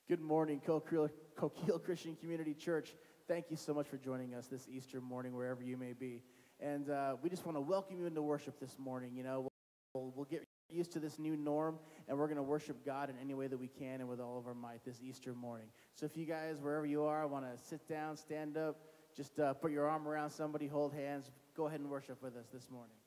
Good morning, Coquille Christian Community Church. Thank you so much for joining us this Easter morning, wherever you may be. And we just want to welcome you into worship this morning. You know, we'll get used to this new norm, and we're going to worship God in any way that we can and with all of our might this Easter morning. So if you guys, wherever you are, want to sit down, stand up, just put your arm around somebody, hold hands, go ahead and worship with us this morning.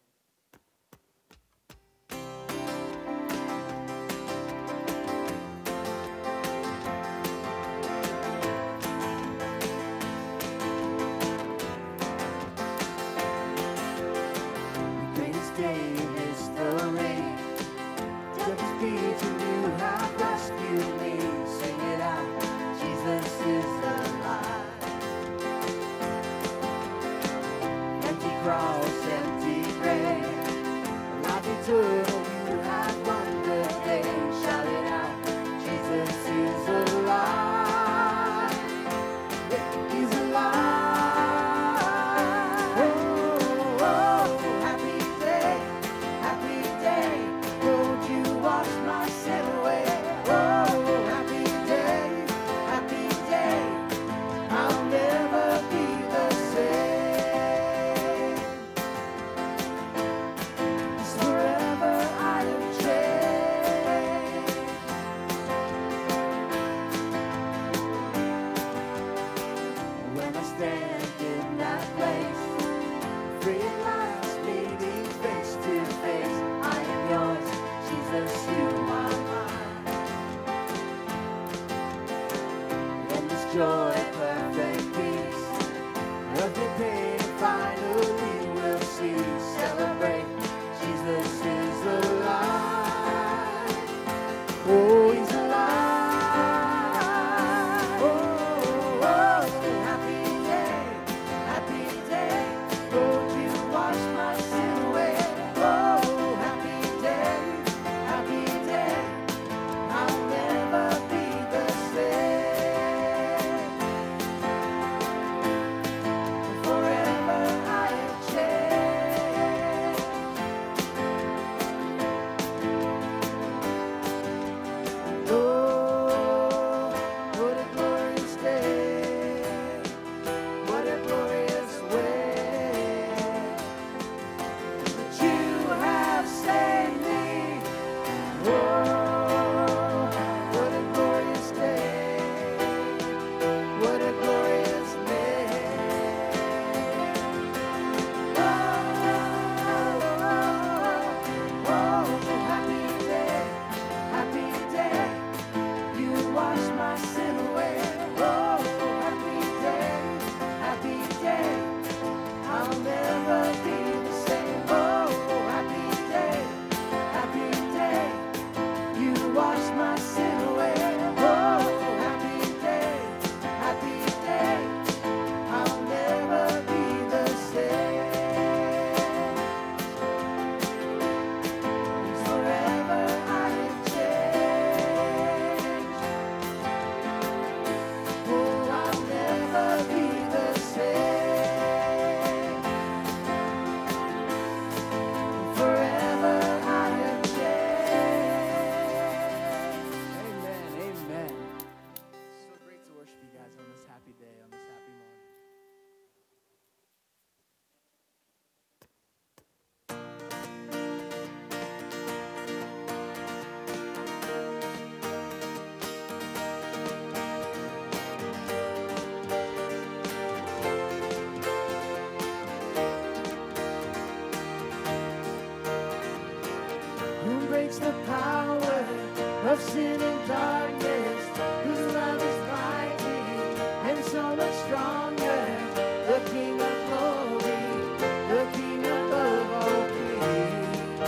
The power of sin and darkness, whose love is mighty and so much stronger. The King of glory, the King above all kings,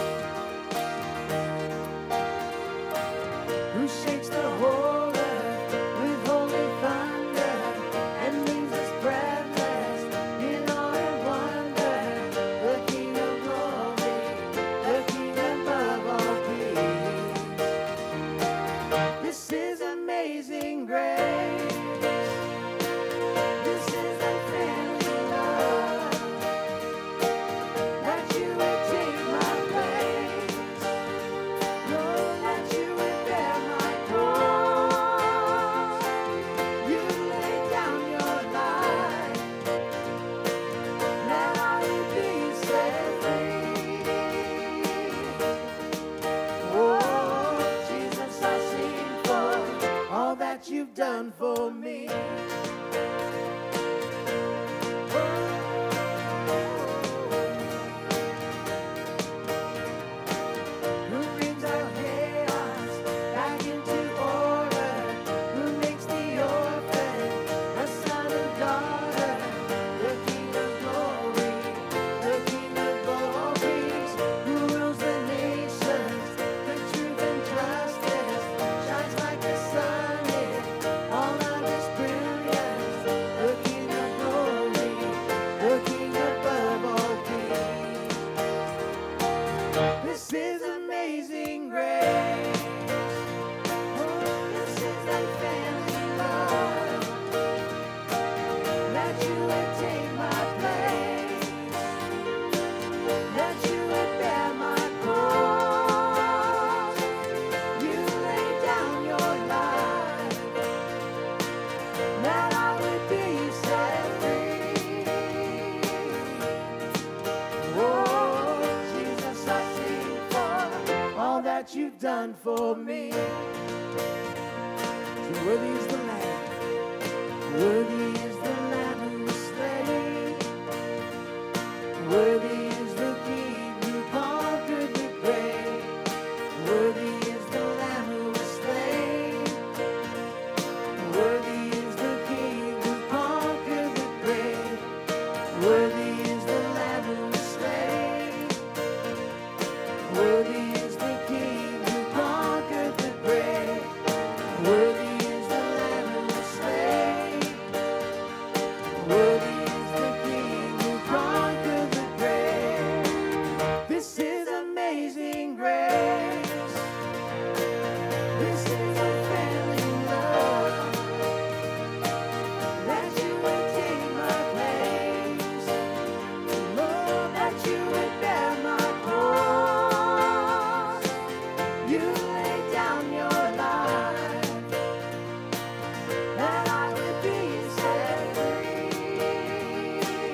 who shakes the whole earth with holy thunder and leaves us breathless in awe and wonder. The King of glory, the King above all kings. This is that you've done for me. So worthy is the Lamb, worthy is the Lamb who was slain. Worthy is the King who conquered the grave. Worthy is the Lamb who was slain. Worthy is the King who conquered the grave. Worthy is the Lamb who was slain. Worthy is the King who conquered the grave. Worthy is the Lamb who was slain. Worthy is the King who conquered the grave. This is amazing grace. This is a family love. That you would take my place. Lord, that you would bear my cross. You laid down your life, that I would be set free.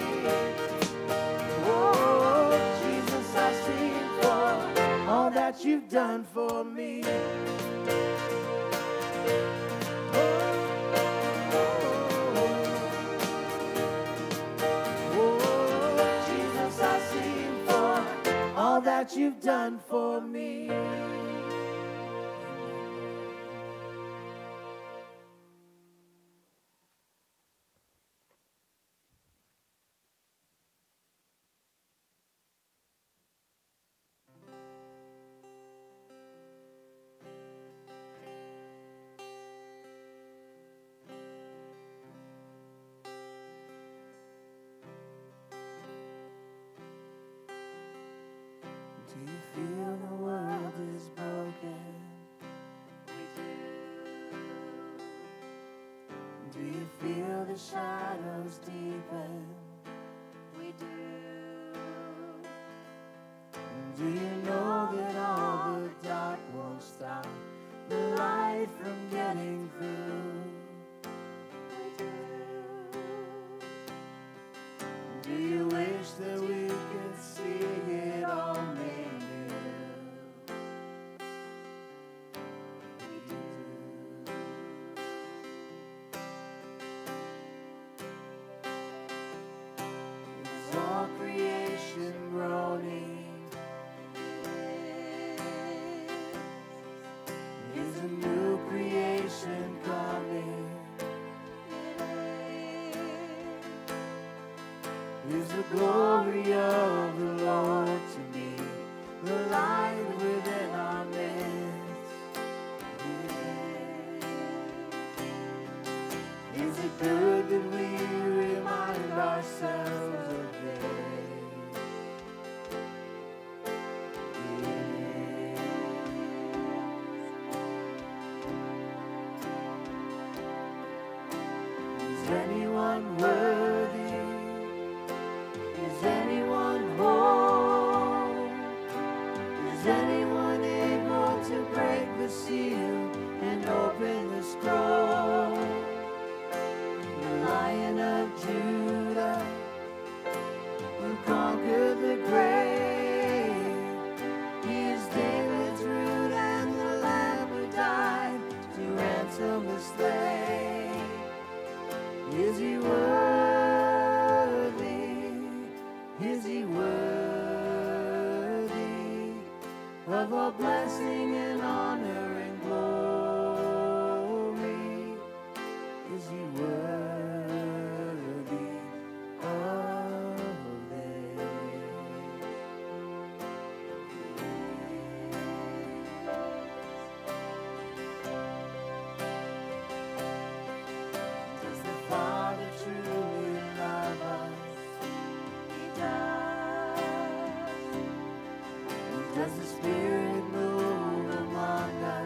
Oh, Jesus, I sing for all that you've done for me. Oh, Jesus, I sing for all that you've done for me. Do you feel the world is broken? We do. Do you feel the shadows deepen? We do. Do you know that all the dark won't stop the light from getting through? We do. Do you wish that we could see it all made new? We do. Is all creation groaning? Is a new creation coming? Is the glory of the Lord to me, the light within our midst? Is it good that we remind ourselves of this? Is anyone worthy? Is anyone whole? Is anyone able to break the seal and open the scroll? The Lion of Judah, who conquered the grave. He is David's root and the Lamb who died to ransom the slain. Is he worthy? Is he worthy of all blessing and honor and glory? Is he worthy of this? Does the Father truly love us? He does. Does the Spirit move among us?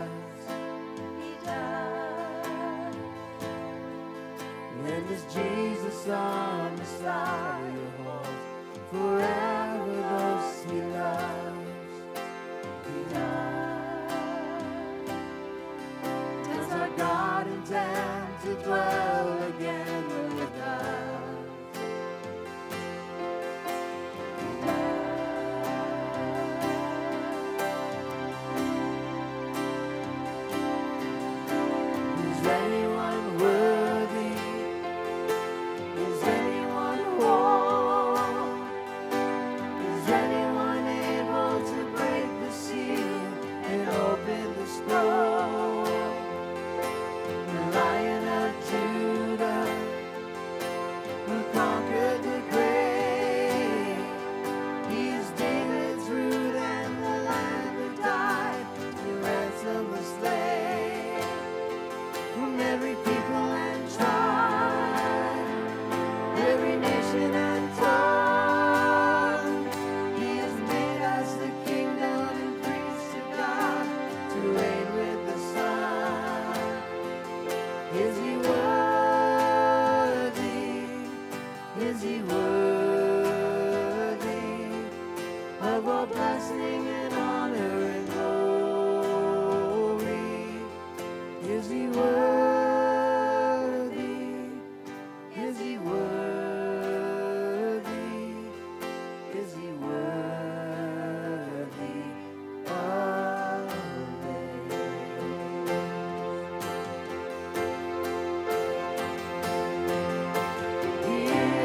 Is he worthy of all blessing and honor and glory? Is he worthy? Is he worthy? Is he worthy of praise? He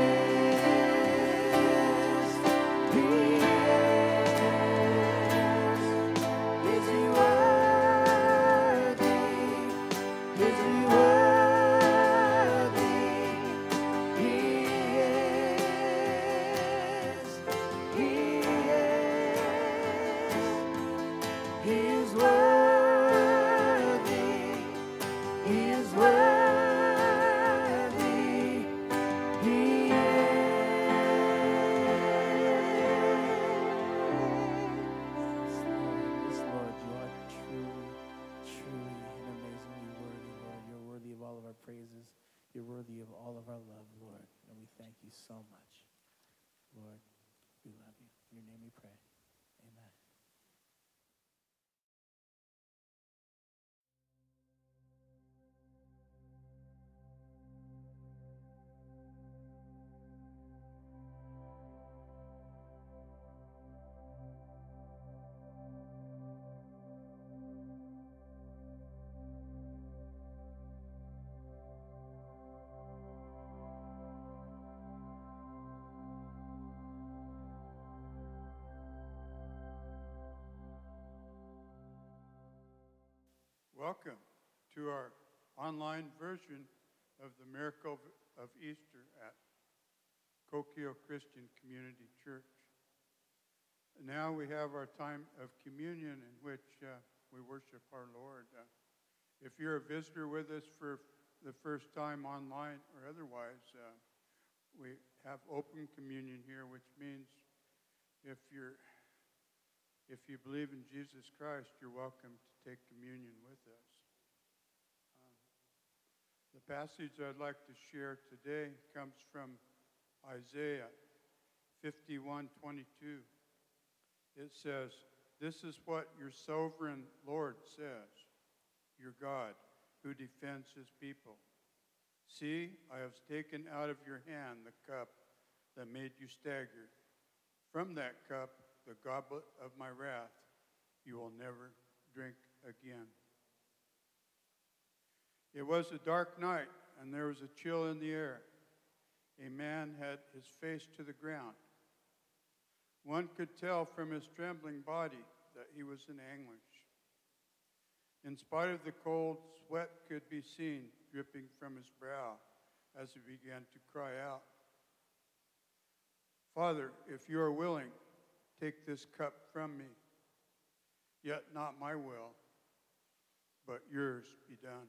is. Is he worthy? Is he worthy? He is. He is worthy. He is worthy. He Yes, Lord, you are truly, truly and amazingly worthy, Lord. You're worthy of all of our praises. You're worthy of all of our love, Lord. And we thank you so much. Lord, we love you. In your name we pray. Amen. Welcome to our online version of the Miracle of Easter at Coquille Christian Community Church. And now we have our time of communion in which we worship our Lord. If you're a visitor with us for the first time online or otherwise, we have open communion here, which means if you believe in Jesus Christ, you're welcome to take communion with us. The passage I'd like to share today comes from Isaiah 51:22. It says, "This is what your sovereign Lord says, your God, who defends his people. See, I have taken out of your hand the cup that made you stagger. From that cup, the goblet of my wrath, you will never drink again." It was a dark night, and there was a chill in the air. A man had his face to the ground. One could tell from his trembling body that he was in anguish. In spite of the cold, sweat could be seen dripping from his brow as he began to cry out, "Father, if you are willing, take this cup from me. Yet not my will, but yours be done."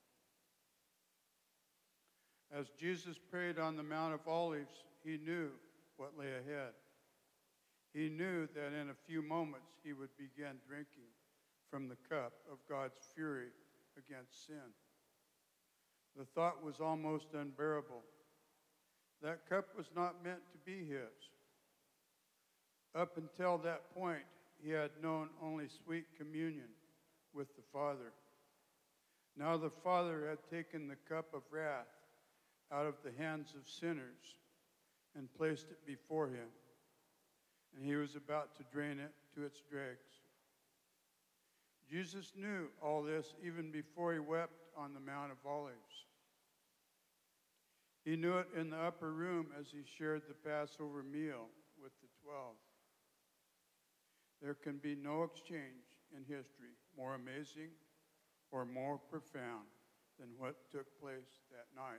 As Jesus prayed on the Mount of Olives, he knew what lay ahead. He knew that in a few moments he would begin drinking from the cup of God's fury against sin. The thought was almost unbearable. That cup was not meant to be his. Up until that point, he had known only sweet communion with the Father. Now the Father had taken the cup of wrath out of the hands of sinners and placed it before him, and he was about to drain it to its dregs. Jesus knew all this even before he wept on the Mount of Olives. He knew it in the upper room as he shared the Passover meal with the 12. There can be no exchange in history more amazing or more profound than what took place that night.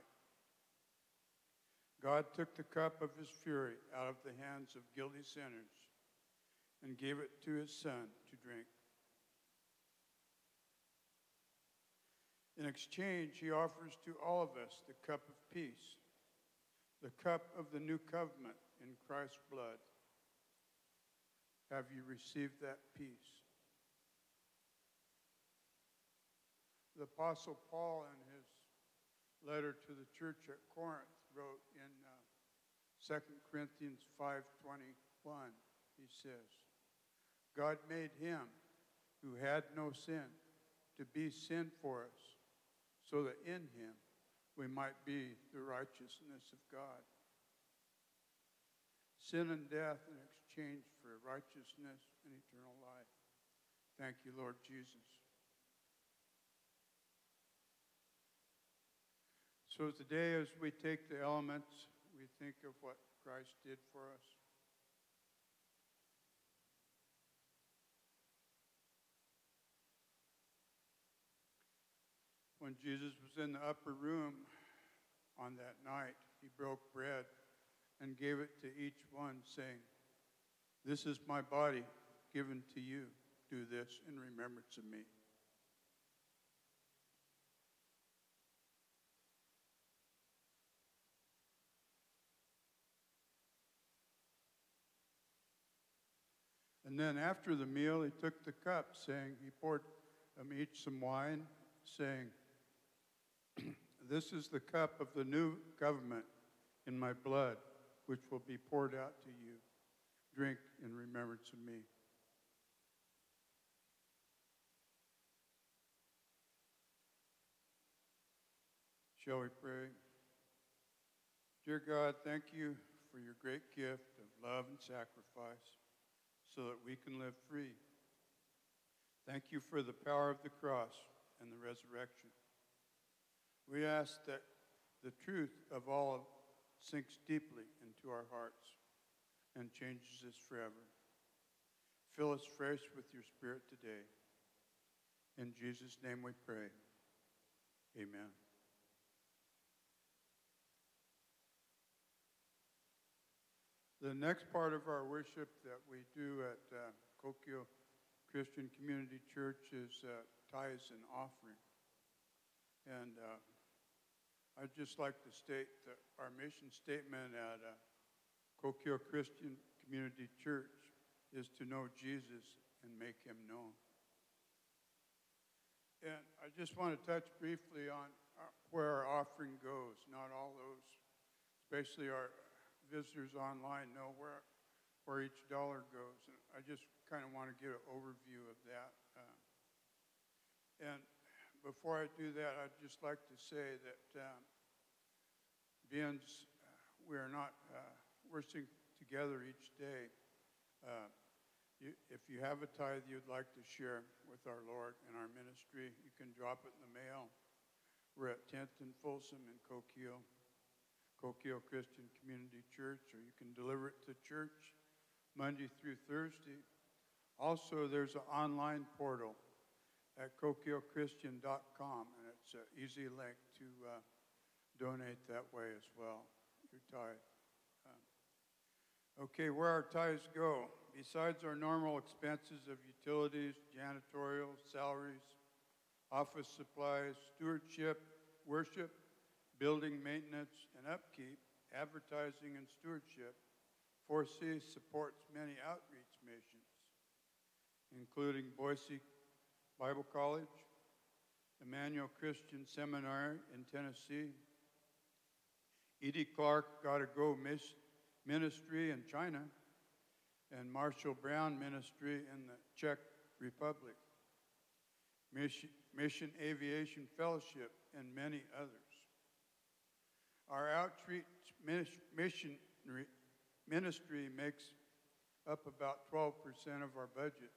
God took the cup of his fury out of the hands of guilty sinners and gave it to his Son to drink. In exchange, he offers to all of us the cup of peace, the cup of the new covenant in Christ's blood. Have you received that peace? The Apostle Paul, in his letter to the church at Corinth, wrote in 2 Corinthians 5:21, he says, God made him who had no sin to be sin for us, so that in him we might be the righteousness of God. Sin and death in exchange for righteousness and eternal life. Thank you, Lord Jesus. So today, as we take the elements, we think of what Christ did for us. When Jesus was in the upper room on that night, he broke bread and gave it to each one, saying, "This is my body given to you. Do this in remembrance of me." And then after the meal, he took the cup, saying, he poured them each some wine, saying, "This is the cup of the new covenant in my blood, which will be poured out to you. Drink in remembrance of me." Shall we pray? Dear God, thank you for your great gift of love and sacrifice so that we can live free. Thank you for the power of the cross and the resurrection. We ask that the truth of all sinks deeply into our hearts and changes us forever. Fill us fresh with your Spirit today. In Jesus' name we pray. Amen. The next part of our worship that we do at Kokio Christian Community Church is tithes and offering. And I'd just like to state that our mission statement at Kokio Christian Community Church is to know Jesus and make him known. And I just want to touch briefly on where our offering goes. Not all those, especially our visitors online, know where each dollar goes. And I just kind of want to give an overview of that. And before I do that, I'd just like to say that we are not worshiping together each day. If you have a tithe you'd like to share with our Lord and our ministry, you can drop it in the mail. We're at 10th and Folsom in Kokio Christian Community Church, or you can deliver it to church Monday through Thursday. Also, there's an online portal at kokiochristian.com, and it's an easy link to donate that way as well, your tithe. Okay, where our tithes go. Besides our normal expenses of utilities, janitorial, salaries, office supplies, stewardship, worship, building maintenance and upkeep, advertising and stewardship, 4C supports many outreach missions, including Boise Bible College, Emmanuel Christian Seminary in Tennessee, Edie Clark Gotta Go Ministry in China, and Marshall Brown Ministry in the Czech Republic, Mission Aviation Fellowship, and many others. Our outreach ministry makes up about 12% of our budget.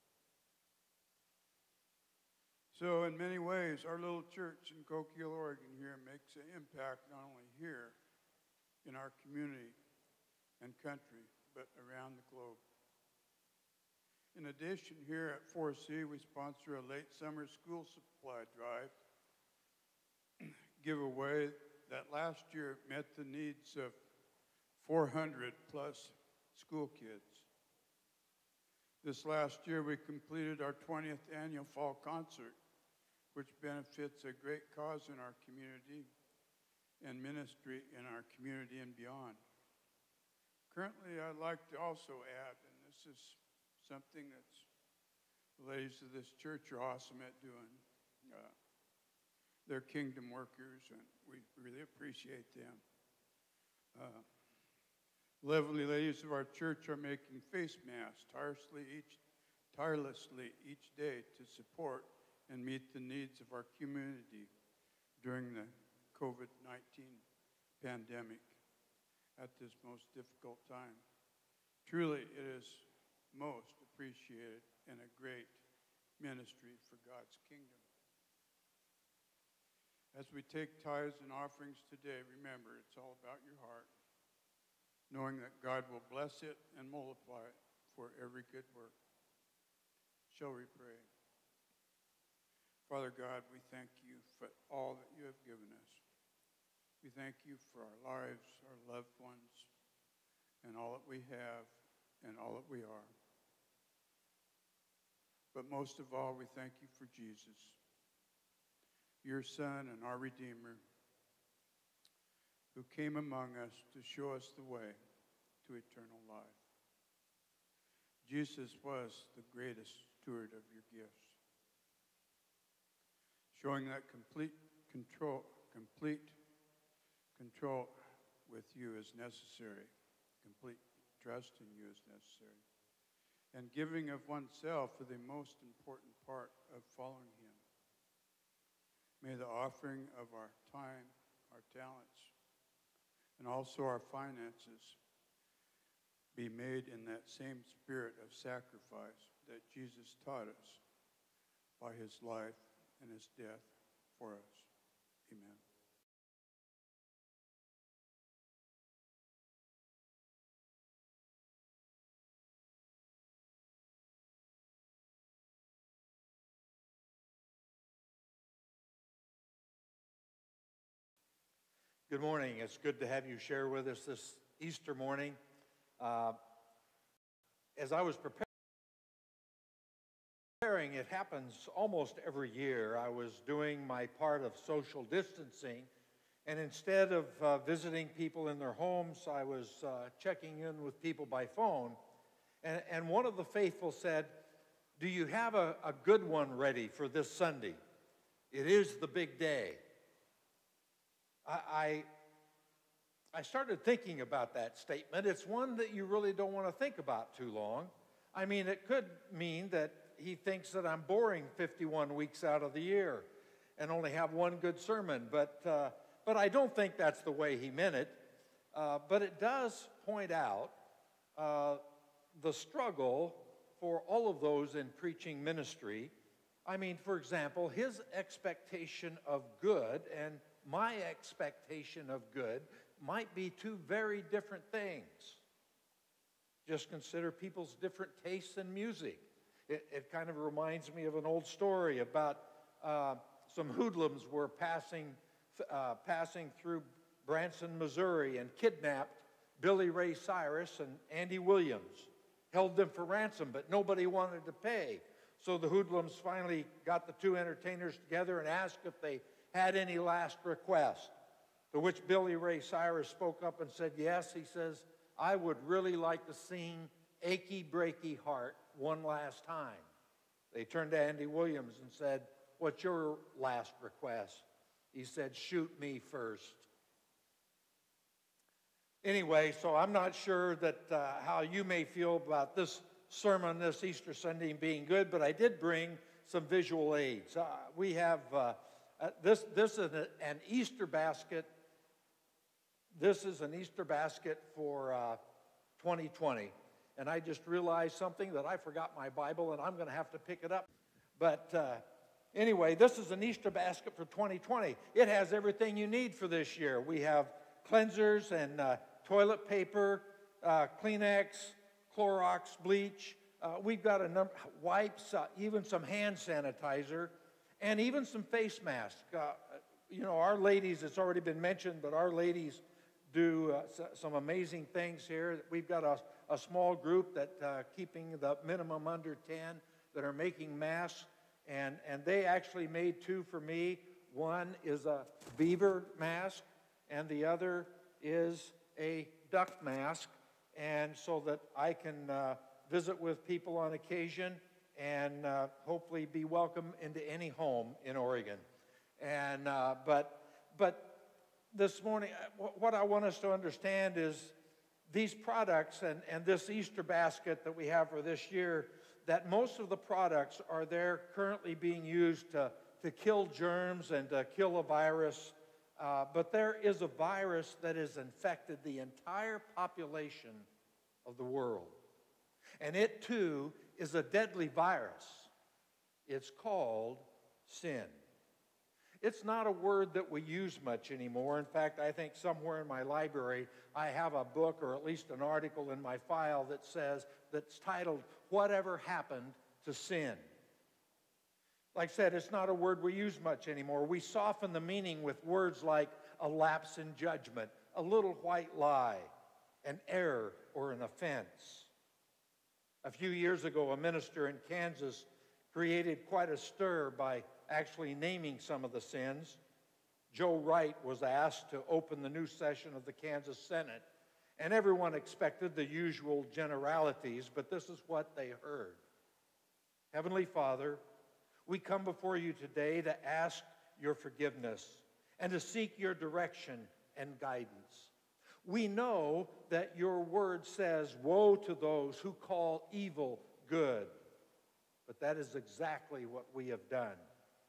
So in many ways, our little church in Coquille, Oregon here makes an impact not only here in our community and country, but around the globe. In addition, here at 4C, we sponsor a late summer school supply drive giveaway that last year met the needs of 400 plus school kids. This last year, we completed our 20th annual fall concert, which benefits a great cause in our community and ministry in our community and beyond. Currently, I'd like to also add, and this is something that the ladies of this church are awesome at doing. They're kingdom workers, and we really appreciate them. Lovely ladies of our church are making face masks tirelessly each day to support and meet the needs of our community during the COVID-19 pandemic at this most difficult time. Truly, it is most appreciated and a great ministry for God's kingdom. As we take tithes and offerings today, remember, it's all about your heart, knowing that God will bless it and multiply it for every good work. Shall we pray? Father God, we thank you for all that you have given us. We thank you for our lives, our loved ones, and all that we have and all that we are. But most of all, we thank you for Jesus, your Son and our Redeemer, who came among us to show us the way to eternal life. Jesus was the greatest steward of your gifts, showing that complete control with you is necessary, complete trust in you is necessary, and giving of oneself is the most important part of following him. May the offering of our time, our talents, and also our finances be made in that same spirit of sacrifice that Jesus taught us by his life and his death for us. Amen. Good morning. It's good to have you share with us this Easter morning. As I was preparing, it happens almost every year. I was doing my part of social distancing, and instead of visiting people in their homes, I was checking in with people by phone. And one of the faithful said, "Do you have a good one ready for this Sunday? It is the big day." I started thinking about that statement. It's one that you really don't want to think about too long. I mean, it could mean that he thinks that I'm boring 51 weeks out of the year and only have one good sermon. But I don't think that's the way he meant it. But it does point out the struggle for all of those in preaching ministry. I mean, for example, his expectation of good and my expectation of good might be two very different things. Just consider people's different tastes in music. It kind of reminds me of an old story about some hoodlums were passing through Branson, Missouri, and kidnapped Billy Ray Cyrus and Andy Williams. Held them for ransom, but nobody wanted to pay. So the hoodlums finally got the two entertainers together and asked if they had any last request, to which Billy Ray Cyrus spoke up and said, "Yes," he says, "I would really like to sing Achy Breaky Heart one last time." They turned to Andy Williams and said, "What's your last request?" He said, "Shoot me first." Anyway, so I'm not sure that how you may feel about this sermon this Easter Sunday being good, but I did bring some visual aids. We have this is an Easter basket. This is an Easter basket for 2020. And I just realized something, that I forgot my Bible, and I'm going to have to pick it up. But anyway, this is an Easter basket for 2020. It has everything you need for this year. We have cleansers and toilet paper, Kleenex, Clorox, bleach. We've got a number wipes, even some hand sanitizer, and even some face masks. You know, our ladies, it's already been mentioned, but our ladies do some amazing things here. We've got a small group that keeping the minimum under 10 that are making masks, and they actually made two for me. One is a beaver mask, and the other is a duck mask, and so that I can visit with people on occasion and hopefully be welcome into any home in Oregon. And but this morning, what I want us to understand is these products and this Easter basket that we have for this year, that most of the products are there currently being used to kill germs and to kill a virus. But there is a virus that has infected the entire population of the world. And it too is a deadly virus. It's called sin. It's not a word that we use much anymore. In fact, I think somewhere in my library I have a book or at least an article in my file that's titled, "Whatever Happened to Sin?" Like I said, it's not a word we use much anymore. We soften the meaning with words like a lapse in judgment, a little white lie, an error, or an offense. A few years ago, a minister in Kansas created quite a stir by actually naming some of the sins. Joe Wright was asked to open the new session of the Kansas Senate, and everyone expected the usual generalities, but this is what they heard. Heavenly Father, we come before you today to ask your forgiveness and to seek your direction and guidance. We know that your word says, "Woe to those who call evil good." But that is exactly what we have done.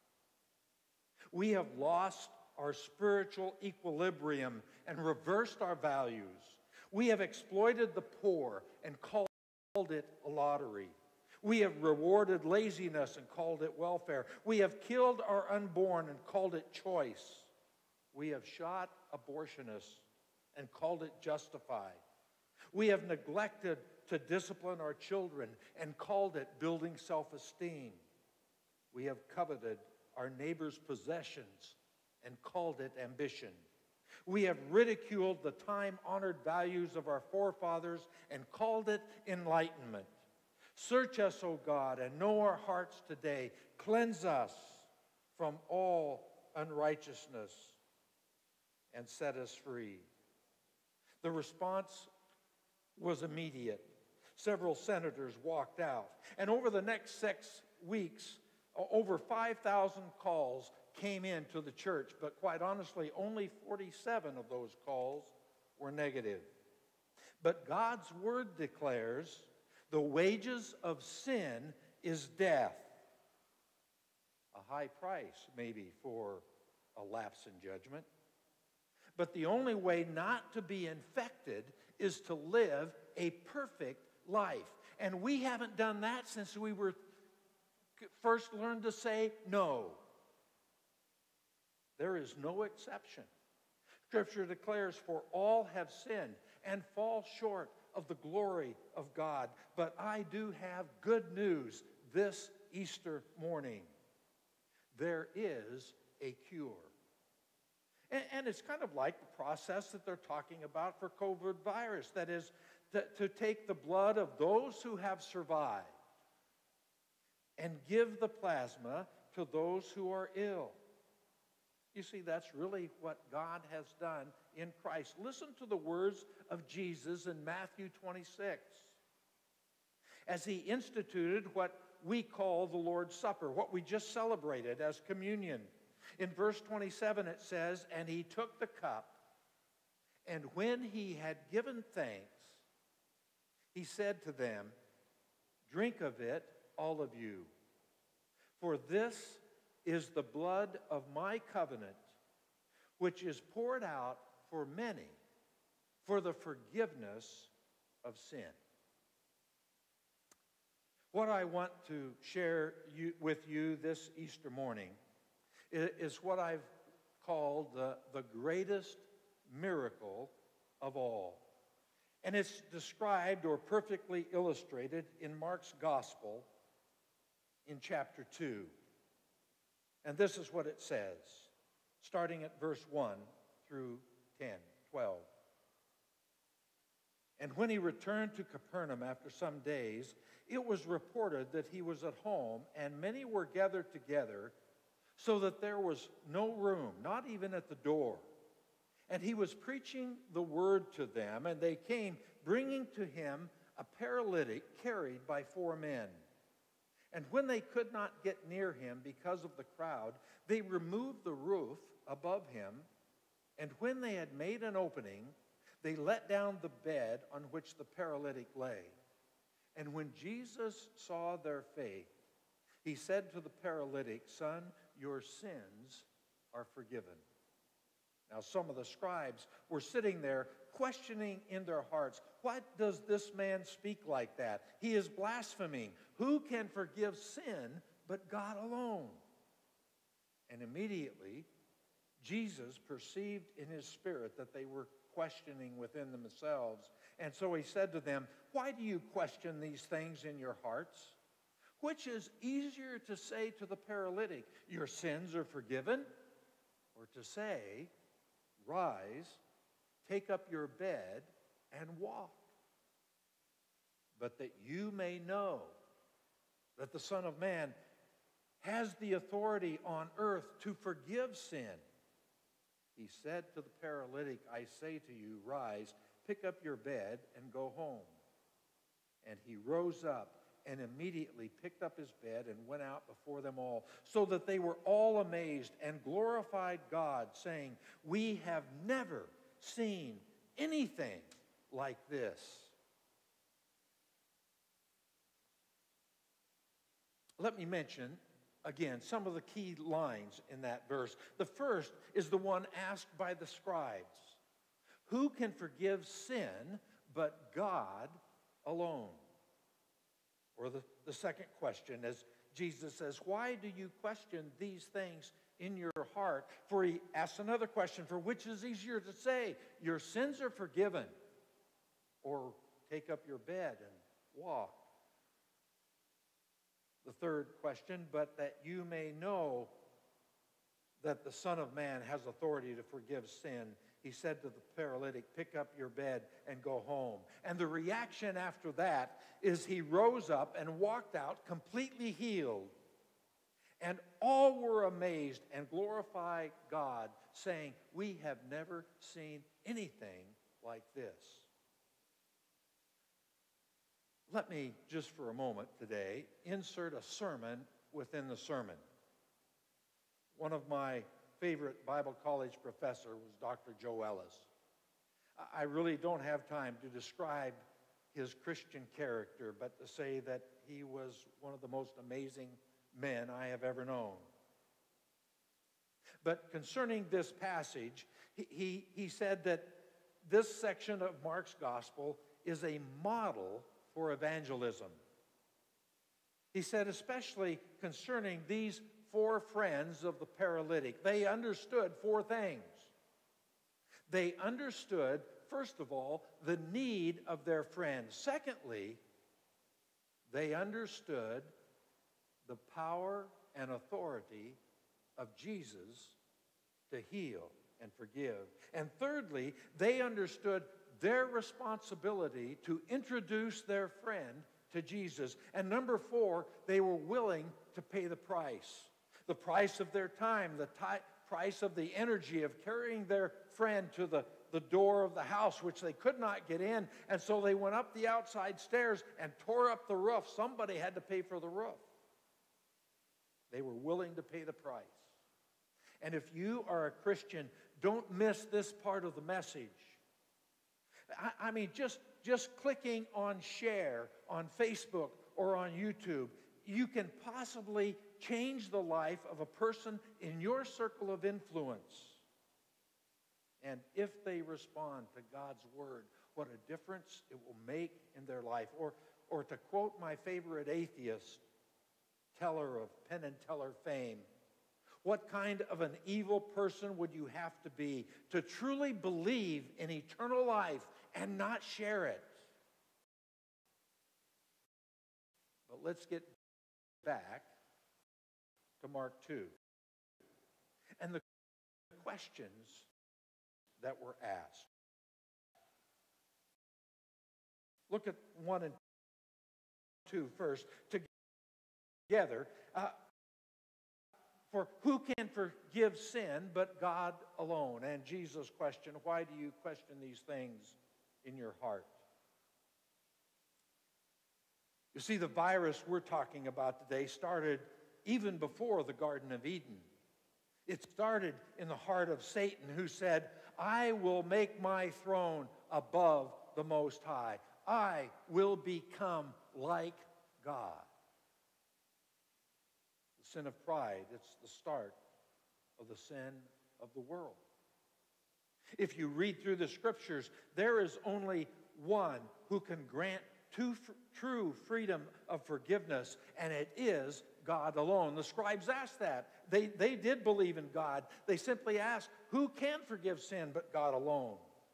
We have lost our spiritual equilibrium and reversed our values. We have exploited the poor and called it a lottery. We have rewarded laziness and called it welfare. We have killed our unborn and called it choice. We have shot abortionists and called it justified. We have neglected to discipline our children and called it building self-esteem. We have coveted our neighbor's possessions and called it ambition. We have ridiculed the time-honored values of our forefathers and called it enlightenment. Search us, O God, and know our hearts today. Cleanse us from all unrighteousness and set us free. The response was immediate. Several senators walked out. And over the next 6 weeks, over 5,000 calls came into the church. But quite honestly, only 47 of those calls were negative. But God's word declares, the wages of sin is death. A high price, maybe, for a lapse in judgment. But the only way not to be infected is to live a perfect life. And we haven't done that since we were first learned to say no. There is no exception. Scripture declares, "For all have sinned and fall short of the glory of God." But I do have good news this Easter morning. There is a cure. And it's kind of like the process that they're talking about for COVID virus. That is, to take the blood of those who have survived and give the plasma to those who are ill. You see, that's really what God has done in Christ. Listen to the words of Jesus in Matthew 26. As he instituted what we call the Lord's Supper, what we just celebrated as communion. In verse 27 it says, "And he took the cup, and when he had given thanks, he said to them, 'Drink of it, all of you, for this is the blood of my covenant, which is poured out for many for the forgiveness of sin.'" What I want to share with you this Easter morning is what I've called the greatest miracle of all. And it's described or perfectly illustrated in Mark's Gospel in chapter 2. And this is what it says, starting at verse 1 through 12. "And when he returned to Capernaum after some days, it was reported that he was at home, and many were gathered together, so that there was no room, not even at the door. And he was preaching the word to them, and they came, bringing to him a paralytic carried by 4 men. And when they could not get near him because of the crowd, they removed the roof above him, and when they had made an opening, They let down the bed on which the paralytic lay. And when Jesus saw their faith, he said to the paralytic, "Son, your sins are forgiven." Now some of the scribes were sitting there questioning in their hearts, "Why does this man speak like that? He is blaspheming. Who can forgive sin but God alone?" And immediately Jesus perceived in his spirit that they were questioning within themselves. And so he said to them, "Why do you question these things in your hearts? Which is easier to say to the paralytic, 'Your sins are forgiven,' or to say, 'Rise, take up your bed and walk'? But that you may know that the Son of Man has the authority on earth to forgive sin." He said to the paralytic, "I say to you, rise, pick up your bed, and go home." And he rose up and immediately picked up his bed and went out before them all, so that they were all amazed and glorified God, saying, "We have never seen anything like this." Let me mention again some of the key lines in that verse. The first is the one asked by the scribes. Who can forgive sin but God alone? Or the second question, as Jesus says, "Why do you question these things in your heart?" For he asks another question, for which is easier to say, "Your sins are forgiven," or "Take up your bed and walk"? The third question, "But that you may know that the Son of Man has authority to forgive sin," he said to the paralytic, "Pick up your bed and go home." And the reaction after that is he rose up and walked out completely healed. And all were amazed and glorified God, saying, "We have never seen anything like this." Let me, just for a moment today, insert a sermon within the sermon. One of my favorite Bible college professor was Dr. Joe Ellis. I really don't have time to describe his Christian character, but to say that he was one of the most amazing men I have ever known. But concerning this passage, he said that this section of Mark's gospel is a model for evangelism. He said, especially concerning these four friends of the paralytic, they understood four things. They understood, first of all, the need of their friend. Secondly, they understood the power and authority of Jesus to heal and forgive. And thirdly, they understood their responsibility to introduce their friend to Jesus. And number four, they were willing to pay the price. The price of their time, the price of the energy of carrying their friend to the door of the house, which they could not get in. And so they went up the outside stairs and tore up the roof. Somebody had to pay for the roof. They were willing to pay the price. And if you are a Christian, don't miss this part of the message. I mean, just clicking on share on Facebook or on YouTube, you can possibly change the life of a person in your circle of influence. And if they respond to God's word, what a difference it will make in their life. Or to quote my favorite atheist, teller of Penn and Teller fame, what kind of an evil person would you have to be to truly believe in eternal life and not share it? But let's get back to Mark 2 and the questions that were asked. Look at 1 and 2 first together. For who can forgive sin but God alone? And Jesus' question, why do you question these things in your heart? You see, the virus we're talking about today started even before the Garden of Eden. It started in the heart of Satan, who said, "I will make my throne above the Most High. I will become like God. The sin of pride, it's the start of the sin of the world. If you read through the Scriptures, there is only one who can grant true freedom of forgiveness, and it is God alone. The scribes asked that. They did believe in God. They simply asked, who can forgive sin but God alone?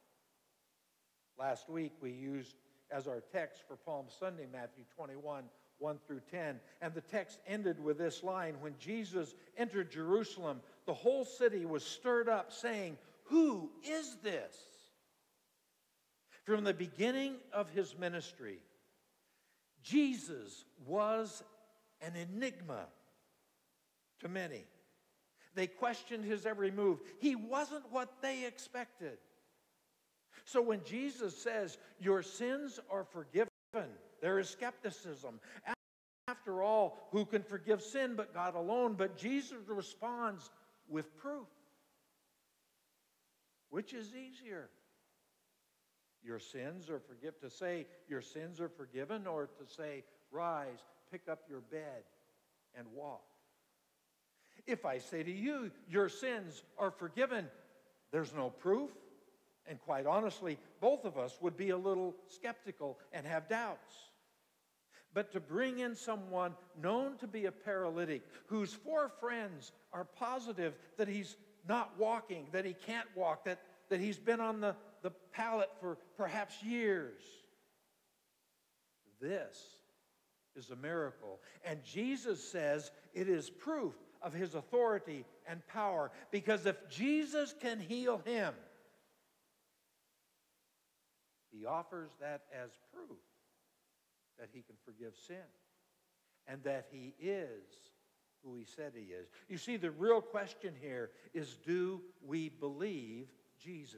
Last week we used as our text for Palm Sunday, Matthew 21, 1 through 10. And the text ended with this line: when Jesus entered Jerusalem, the whole city was stirred up, saying, who is this? From the beginning of his ministry, Jesus was an enigma to many. They questioned his every move. He wasn't what they expected. So when Jesus says, your sins are forgiven, there is skepticism. After all, who can forgive sin but God alone? But Jesus responds with proof. Which is easier? Your sins are forgiven, to say your sins are forgiven, or to say, rise, pick up your bed, and walk? If I say to you, your sins are forgiven, there's no proof. And quite honestly, both of us would be a little skeptical and have doubts. But to bring in someone known to be a paralytic, whose four friends are positive that he's not walking, that he can't walk, that he's been on the pallet for perhaps years, this is a miracle. And Jesus says it is proof of his authority and power, because if Jesus can heal him, he offers that as proof that he can forgive sin and that he is who he said he is. You see, the real question here is, do we believe Jesus?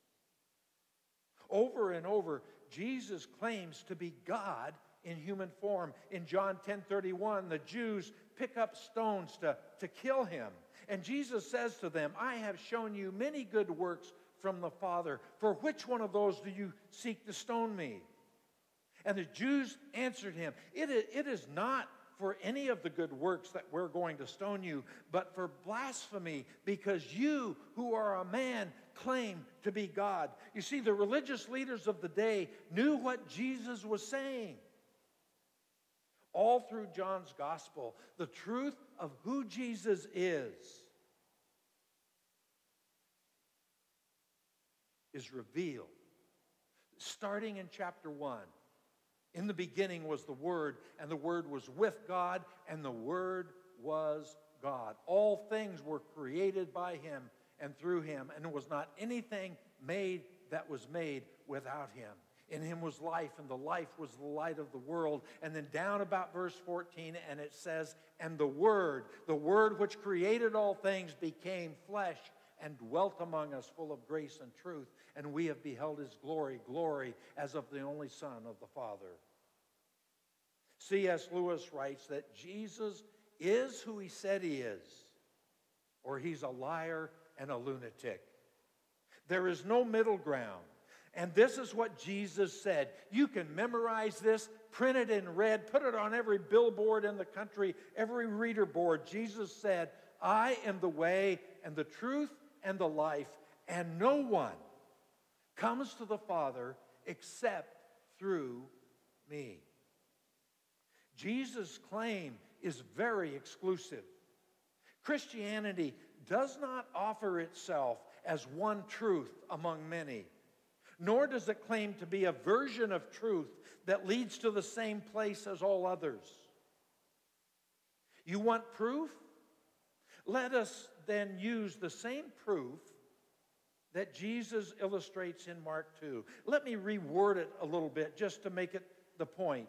Over and over, Jesus claims to be God in human form. In John 10:31, the Jews pick up stones to kill him. And Jesus says to them, I have shown you many good works from the Father. For which one of those do you seek to stone me? And the Jews answered him, it is not for any of the good works that we're going to stone you, but for blasphemy, because you, who are a man, claim to be God. You see, the religious leaders of the day knew what Jesus was saying. All through John's gospel, the truth of who Jesus is revealed. Starting in chapter 1. In the beginning was the Word, and the Word was with God, and the Word was God. All things were created by him and through him, and there was not anything made that was made without him. In him was life, and the life was the light of the world. And then down about verse 14, and it says, and the Word which created all things, became flesh and dwelt among us, full of grace and truth. And we have beheld his glory as of the only Son of the Father. C.S. Lewis writes that Jesus is who he said he is, or he's a liar and a lunatic. There is no middle ground. And this is what Jesus said. You can memorize this, print it in red, put it on every billboard in the country, every reader board. Jesus said, I am the way and the truth and the life, and no one comes to the Father except through me. Jesus' claim is very exclusive. Christianity does not offer itself as one truth among many, nor does it claim to be a version of truth that leads to the same place as all others. You want proof? Let us then use the same proof that Jesus illustrates in Mark 2. Let me reword it a little bit just to make it the point.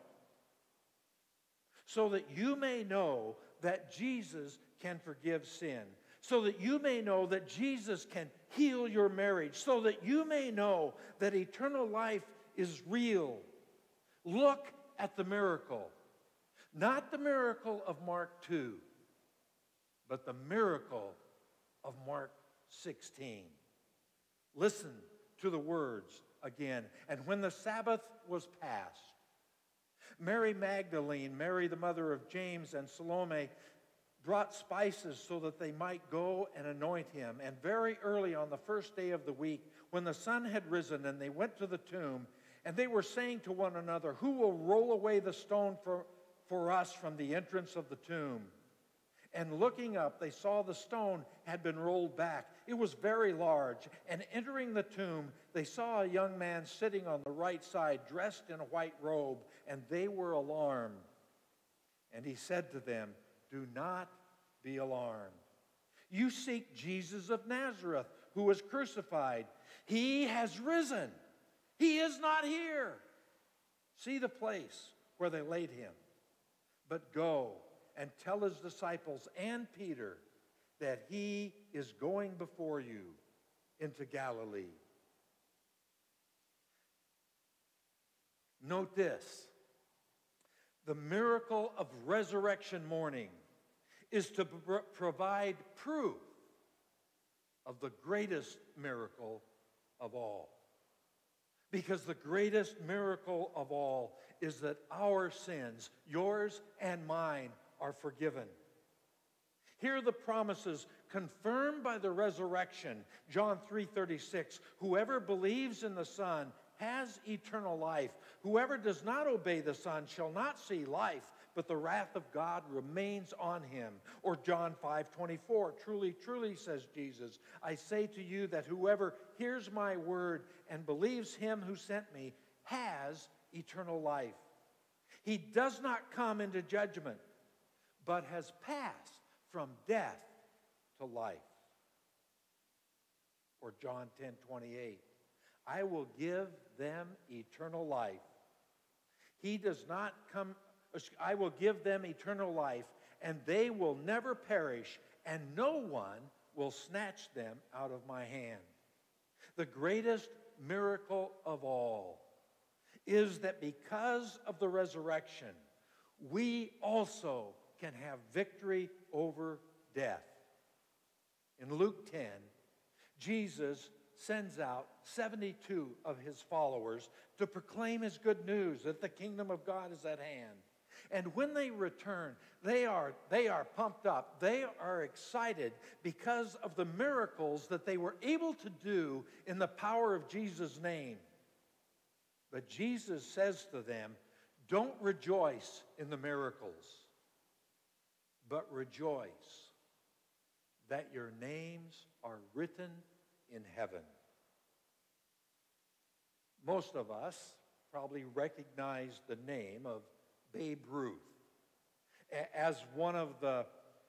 So that you may know that Jesus can forgive sin. So that you may know that Jesus can heal your marriage. So that you may know that eternal life is real. Look at the miracle. Not the miracle of Mark 2, but the miracle of Mark 16. Listen to the words again. And when the Sabbath was past, Mary Magdalene, Mary the mother of James, and Salome brought spices so that they might go and anoint him. And very early on the first day of the week, when the sun had risen and they went to the tomb, and they were saying to one another, "Who will roll away the stone for us from the entrance of the tomb?" And looking up, they saw the stone had been rolled back. It was very large. And entering the tomb, they saw a young man sitting on the right side, dressed in a white robe, and they were alarmed. And he said to them, "Do not be alarmed. You seek Jesus of Nazareth, who was crucified. He has risen. He is not here. See the place where they laid him. But go and tell his disciples and Peter that he is going before you into Galilee." Note this. The miracle of resurrection morning is to provide proof of the greatest miracle of all. Because the greatest miracle of all is that our sins, yours and mine, are forgiven. Here are the promises confirmed by the resurrection. John 3:36, "Whoever believes in the Son has eternal life. Whoever does not obey the Son shall not see life, but the wrath of God remains on him." Or John 5:24, "Truly, truly, says Jesus, I say to you that whoever hears my word and believes him who sent me has eternal life. He does not come into judgment, but has passed from death to life." Or John 10:28, "I will give them eternal life. He does not come, I will give them eternal life, and they will never perish, and no one will snatch them out of my hand." The greatest miracle of all is that because of the resurrection, we also can have victory over death. In Luke 10, Jesus sends out 72 of his followers to proclaim his good news that the kingdom of God is at hand. And when they return, they are pumped up. They are excited because of the miracles that they were able to do in the power of Jesus' name. But Jesus says to them, "Don't rejoice in the miracles, but rejoice that your names are written in heaven." Most of us probably recognize the name of Babe Ruth as one of the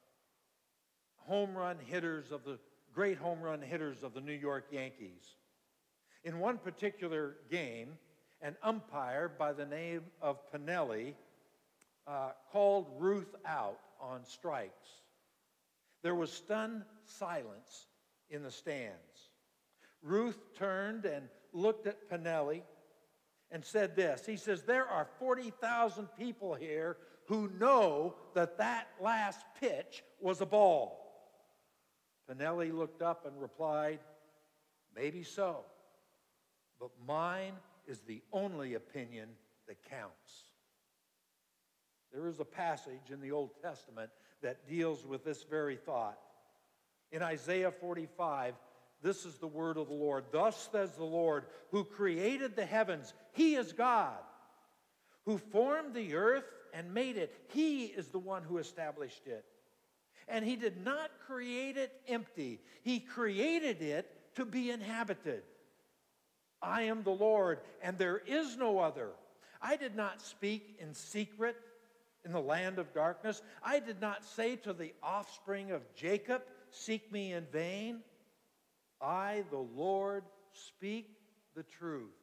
great home run hitters of the New York Yankees. In one particular game, an umpire by the name of Pinelli called Ruth out on strikes. There was stunned silence in the stands. Ruth turned and looked at Pinelli and said this. He says, "There are 40,000 people here who know that last pitch was a ball." Pinelli looked up and replied, "Maybe so, but mine is the only opinion that counts." There is a passage in the Old Testament that deals with this very thought. In Isaiah 45, this is the word of the Lord. "Thus says the Lord, who created the heavens, he is God. Who formed the earth and made it, he is the one who established it. And he did not create it empty. He created it to be inhabited. I am the Lord, and there is no other. I did not speak in secret in the land of darkness. I did not say to the offspring of Jacob, seek me in vain. I, the Lord, speak the truth.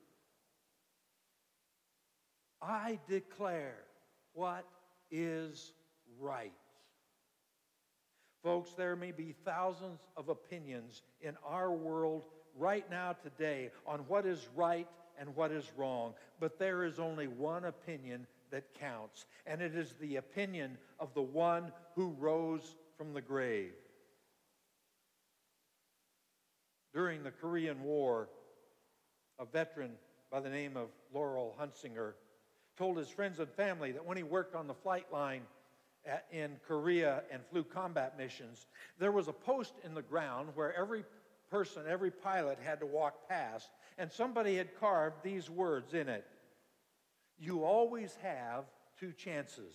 I declare what is right." Folks, there may be thousands of opinions in our world right now today on what is right and what is wrong, but there is only one opinion that counts, and it is the opinion of the one who rose from the grave. During the Korean War, a veteran by the name of Laurel Hunsinger, told his friends and family that when he worked on the flight line in Korea and flew combat missions, there was a post in the ground where every person, every pilot had to walk past, and somebody had carved these words in it: "You always have two chances."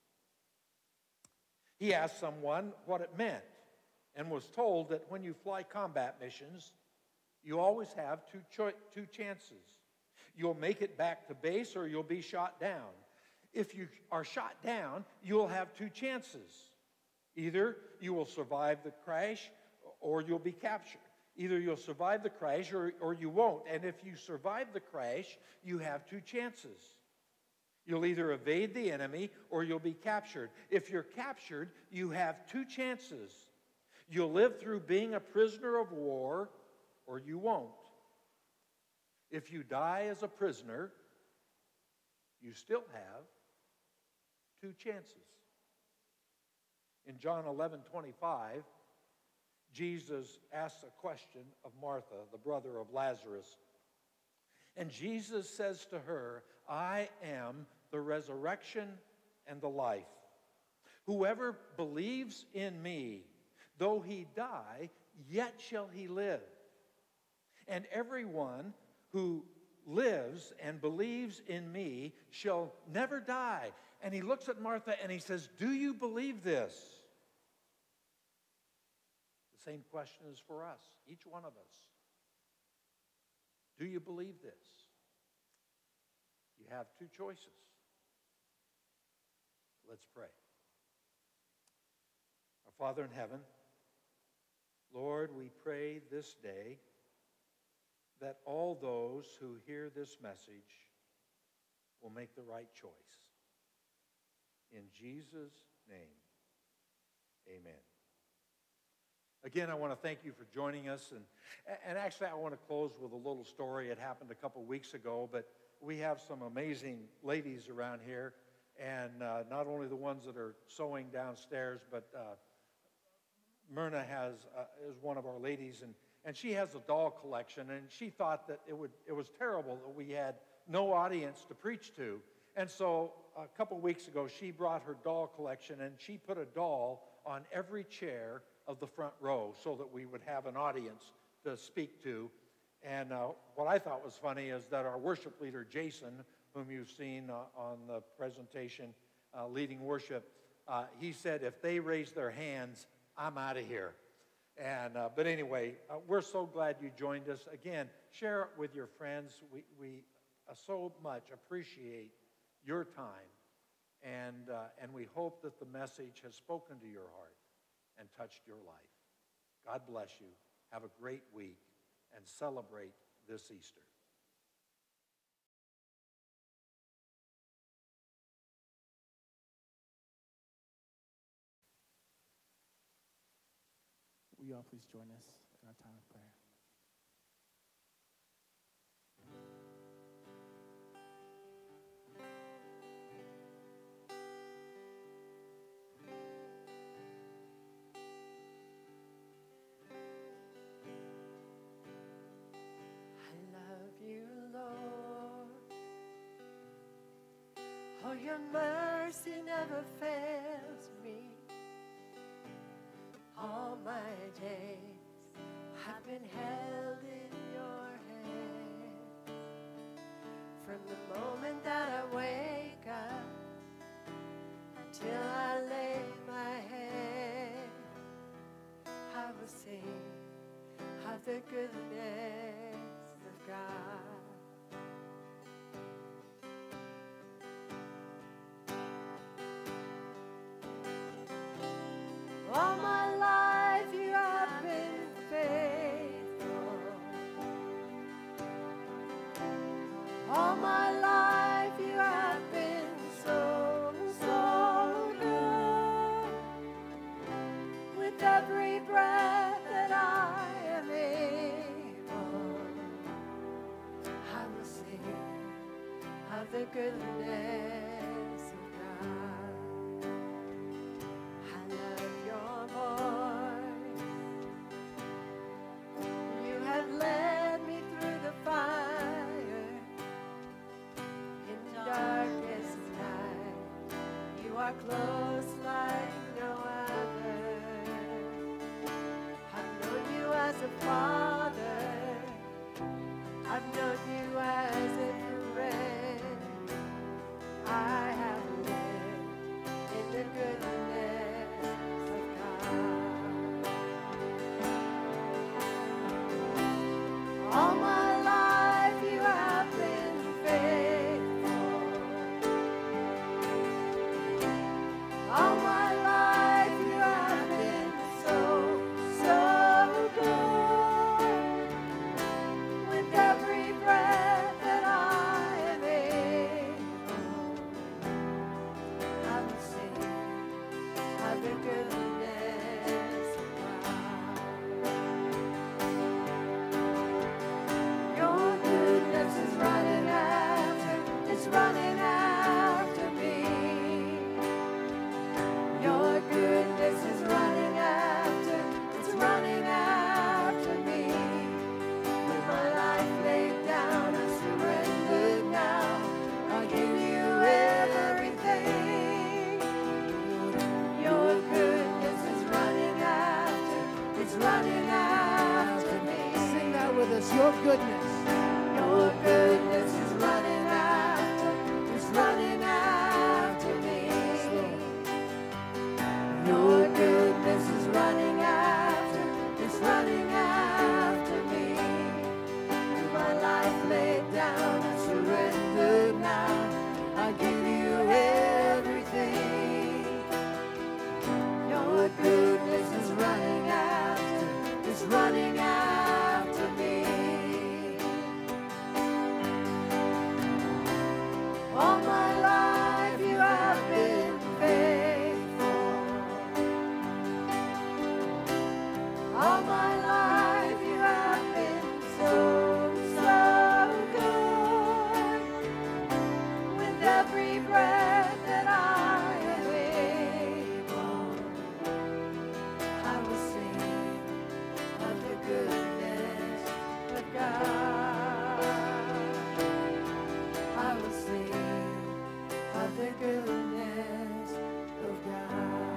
He asked someone what it meant and was told that when you fly combat missions, you always have two chances. You'll make it back to base or you'll be shot down. If you are shot down, you'll have two chances. Either you will survive the crash or you'll be captured. Either you'll survive the crash or you won't. And if you survive the crash, you have two chances. You'll either evade the enemy or you'll be captured. If you're captured, you have two chances. You'll live through being a prisoner of war or you won't. If you die as a prisoner, you still have two chances. In John 11:25, Jesus asks a question of Martha, the brother of Lazarus. And Jesus says to her, "I am the resurrection and the life. Whoever believes in me, though he die, yet shall he live. And everyone who lives and believes in me shall never die." And he looks at Martha and he says, "Do you believe this?" The same question is for us, each one of us. Do you believe this? You have two choices. Let's pray. Our Father in heaven, Lord, we pray this day that all those who hear this message will make the right choice. In Jesus' name, amen. Again, I want to thank you for joining us. And actually, I want to close with a little story. It happened a couple weeks ago, but we have some amazing ladies around here. And not only the ones that are sewing downstairs, but Myrna is one of our ladies, and she has a doll collection, and she thought that it was terrible that we had no audience to preach to. And so a couple weeks ago, she brought her doll collection, and she put a doll on every chair of the front row so that we would have an audience to speak to. And what I thought was funny is that our worship leader, Jason, whom you've seen on the presentation leading worship, he said, if they raise their hands, I'm out of here. And but anyway, we're so glad you joined us. Again, share it with your friends. We so much appreciate your time, and we hope that the message has spoken to your heart and touched your life. God bless you. Have a great week and celebrate this Easter. Will you all please join us in our time of prayer? Oh, your mercy never fails me. All my days have been held in your hand. From the moment that I wake up until I lay my head, I will sing of the goodness of God. All my life you have been faithful. All my life you have been so, so good. With every breath that I am able, I will sing of the goodness. Led me through the fire. are close like no other. I've known you as a father. I've known you as a friend. I have lived in the goodness of God. All my life you have been faithful. All my life you have been so, so good. With every breath that I am able, I will sing of the goodness of God. Your goodness is running after, it's running after me. Your goodness is running after, it's running after me. With my life laid down, I surrender now. I give you everything. Your goodness is running after, it's running after me. Sing that with us. Your goodness. Your goodness is running after, it's running after me. Your goodness is running after, it's running after me. With my life laid down, I surrender now. I give you everything. Your goodness is running after, it's running after me. All my life you have been faithful. All my life you have been so, so good. With every breath that I am able, I will sing of the goodness of God. I will sing of the goodness of God.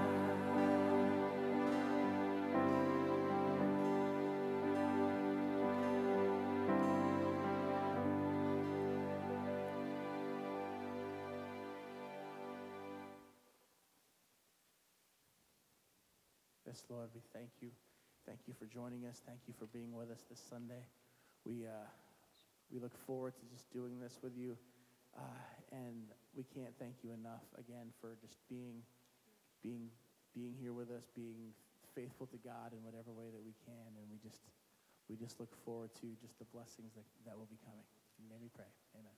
Yes, Lord, we thank you. Thank you for joining us. Thank you for being with us this Sunday. We look forward to just doing this with you, and we can't thank you enough again for just being here with us, being faithful to God in whatever way that we can, and we just look forward to just the blessings that will be coming. In your name we pray. Amen.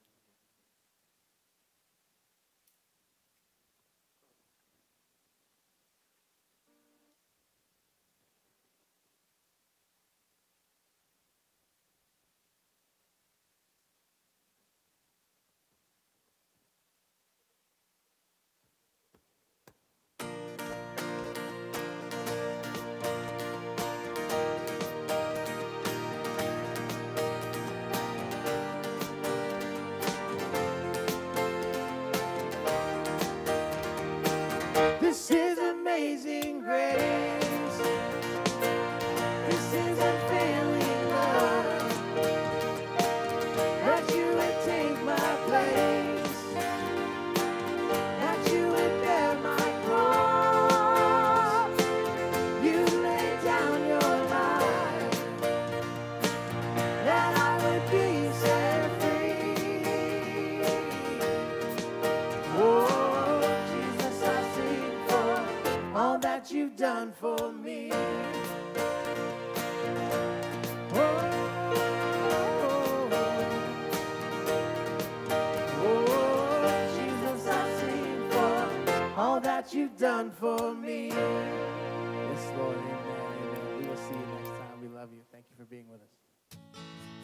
This is amazing grace. This is unfailing love. That you would take my place. That you would bear my cross. You laid down your life. That I would be set free. Oh, Jesus, I sing for all that you've done for me. Oh, Jesus, I sing for all that you've done for me. Yes, Lord. Amen. Amen. We will see you next time. We love you. Thank you for being with us.